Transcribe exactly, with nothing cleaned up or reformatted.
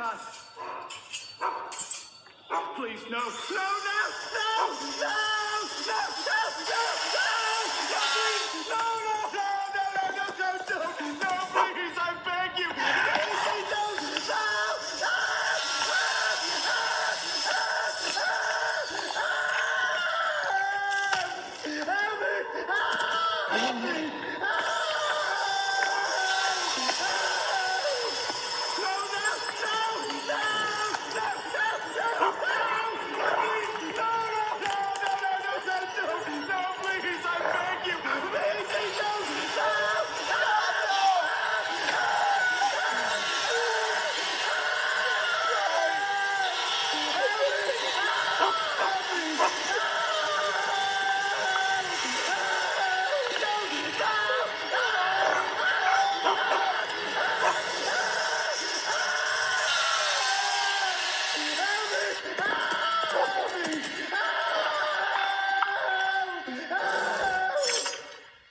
God. Please, no, no, no, no, no, no, no, no, no, no, please, no, no, no, no, no, no, no, no, no, please, I beg you. Please, no, no, no, help me, help me, help me.